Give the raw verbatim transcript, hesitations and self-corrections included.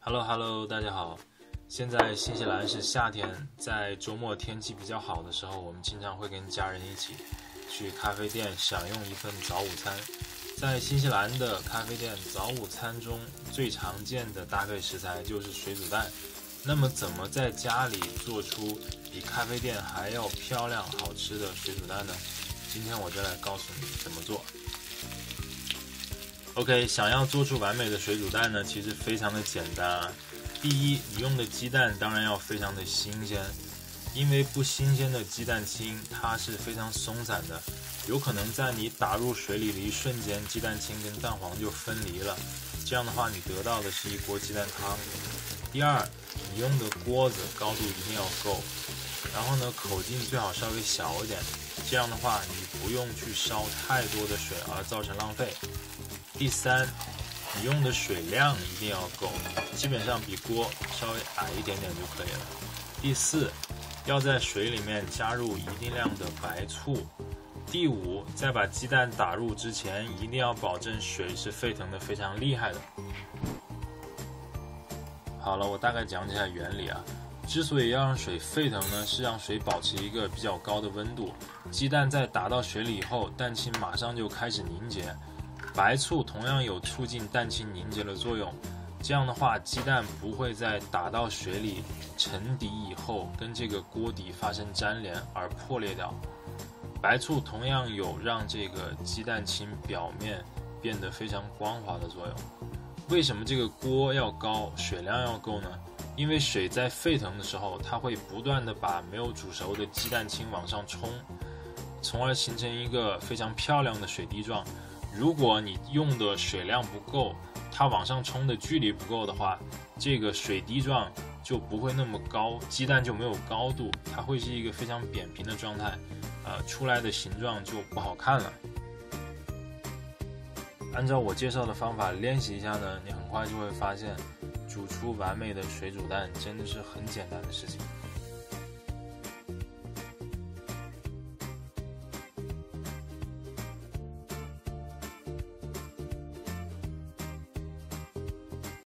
Hello Hello， 大家好。现在新西兰是夏天，在周末天气比较好的时候，我们经常会跟家人一起去咖啡店享用一份早午餐。在新西兰的咖啡店早午餐中最常见的搭配食材就是水煮蛋。那么怎么在家里做出比咖啡店还要漂亮好吃的水煮蛋呢？今天我就来告诉你怎么做。OK， 想要做出完美的水煮蛋呢，其实非常的简单啊。第一，你用的鸡蛋当然要非常的新鲜，因为不新鲜的鸡蛋清它是非常松散的，有可能在你打入水里的一瞬间，鸡蛋清跟蛋黄就分离了，这样的话你得到的是一锅鸡蛋汤。第二，你用的锅子高度一定要够，然后呢口径最好稍微小一点，这样的话你不用去烧太多的水而造成浪费。第三，你用的水量一定要够，基本上比锅稍微矮一点点就可以了。第四，要在水里面加入一定量的白醋。第五，在把鸡蛋打入之前，一定要保证水是沸腾的非常厉害的。好了，我大概讲解一下原理啊。之所以要让水沸腾呢，是让水保持一个比较高的温度。鸡蛋在打到水里以后，蛋清马上就开始凝结。白醋同样有促进蛋清凝结的作用，这样的话鸡蛋不会在打到水里沉底以后跟这个锅底发生粘连而破裂掉。白醋同样有让这个鸡蛋清表面变得非常光滑的作用。为什么这个锅要高，水量要够呢？因为水在沸腾的时候，它会不断的把没有煮熟的鸡蛋清往上冲，从而形成一个非常漂亮的水滴状。如果你用的水量不够，它往上冲的距离不够的话，这个水滴状就不会那么高，鸡蛋就没有高度，它会是一个非常扁平的状态，呃，出来的形状就不好看了。按照我介绍的方法练习一下呢，你很快就会发现，煮出完美的水煮蛋真的是很简单的事情。